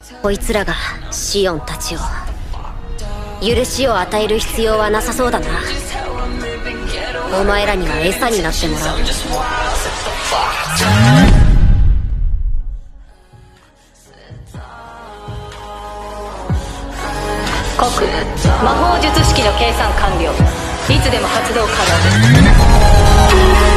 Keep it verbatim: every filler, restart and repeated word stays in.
こいつらがシオンたちを許しを与える必要はなさそうだな。お前らには餌になってもらう。 国魔法術式の計算完了。いつでも発動可能です。